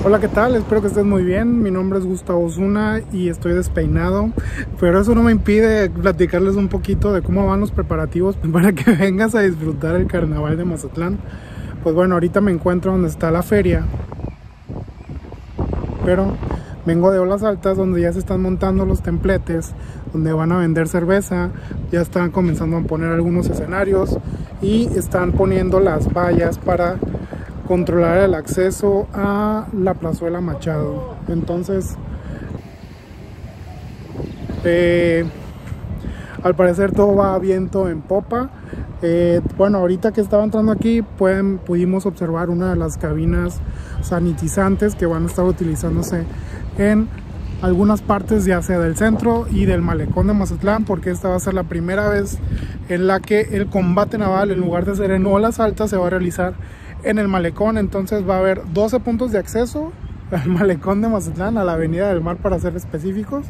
Hola, ¿qué tal? Espero que estés muy bien. Mi nombre es Gustavo Osuna y estoy despeinado, pero eso no me impide platicarles un poquito de cómo van los preparativos para que vengas a disfrutar el carnaval de Mazatlán. Pues bueno, ahorita me encuentro donde está la feria, pero vengo de Olas Altas, donde ya se están montando los templetes, donde van a vender cerveza. Ya están comenzando a poner algunos escenarios y están poniendo las vallas para controlar el acceso a la Plazuela Machado. Entonces, al parecer todo va a viento en popa. Bueno, ahorita que estaba entrando aquí pudimos observar una de las cabinas sanitizantes que van a estar utilizándose en algunas partes, ya sea del centro y del malecón de Mazatlán, porque esta va a ser la primera vez en la que el combate naval, en lugar de ser en Olas Altas, se va a realizar en el malecón. Entonces va a haber 12 puntos de acceso al malecón de Mazatlán, a la Avenida del Mar para ser específicos,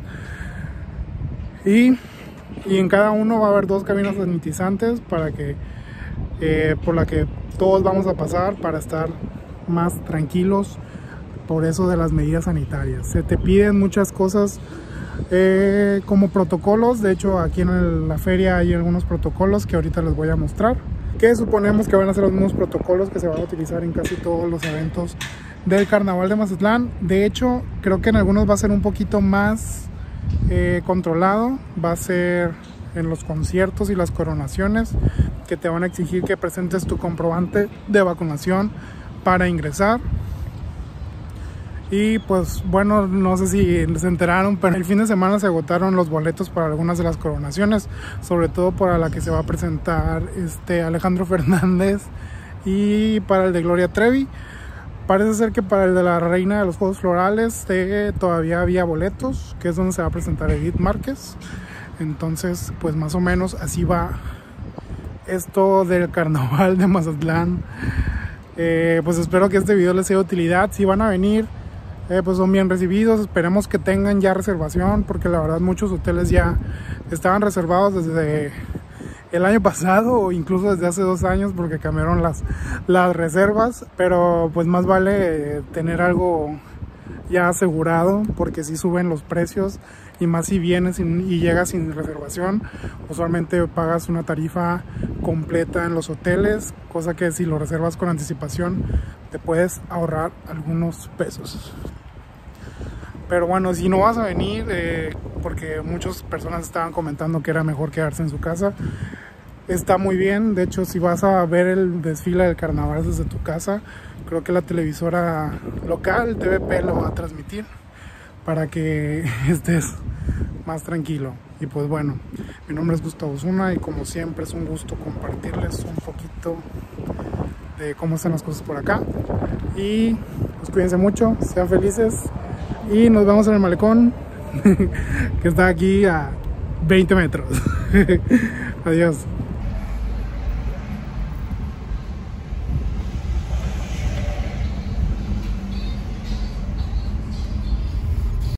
y en cada uno va a haber 2 cabinas sanitizantes para que por la que todos vamos a pasar para estar más tranquilos. Por eso de las medidas sanitarias se te piden muchas cosas como protocolos. De hecho, aquí en la feria hay algunos protocolos que ahorita les voy a mostrar, que suponemos que van a ser los mismos protocolos que se van a utilizar en casi todos los eventos del carnaval de Mazatlán. De hecho, creo que en algunos va a ser un poquito más controlado. Va a ser en los conciertos y las coronaciones, que te van a exigir que presentes tu comprobante de vacunación para ingresar. Y pues bueno, no sé si se enteraron, pero el fin de semana se agotaron los boletos para algunas de las coronaciones, sobre todo para la que se va a presentar Alejandro Fernández y para el de Gloria Trevi. Parece ser que para el de la Reina de los Juegos Florales todavía había boletos, que es donde se va a presentar Edith Márquez. Entonces, pues más o menos así va esto del carnaval de Mazatlán. Pues espero que este video les sea de utilidad. Si van a venir, pues son bien recibidos. Esperemos que tengan ya reservación, porque la verdad muchos hoteles ya estaban reservados desde el año pasado o incluso desde hace 2 años, porque cambiaron las reservas. Pero pues más vale tener algo ya asegurado, porque si suben los precios, y más si vienes y llegas sin reservación. Usualmente pagas una tarifa completa en los hoteles, cosa que si lo reservas con anticipación te puedes ahorrar algunos pesos. Pero bueno, si no vas a venir, porque muchas personas estaban comentando que era mejor quedarse en su casa, está muy bien. De hecho, si vas a ver el desfile del carnaval desde tu casa, creo que la televisora local, TVP, lo va a transmitir para que estés más tranquilo. Y pues bueno, mi nombre es Gustavo Osuna y como siempre es un gusto compartirles un poquito de cómo están las cosas por acá. Y pues cuídense mucho, sean felices y nos vemos en el malecón que está aquí a 20 metros. Adiós.